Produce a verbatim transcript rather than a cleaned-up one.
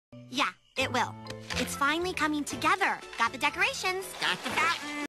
Yeah, it will. It's finally coming together. Got the decorations, got the fountain.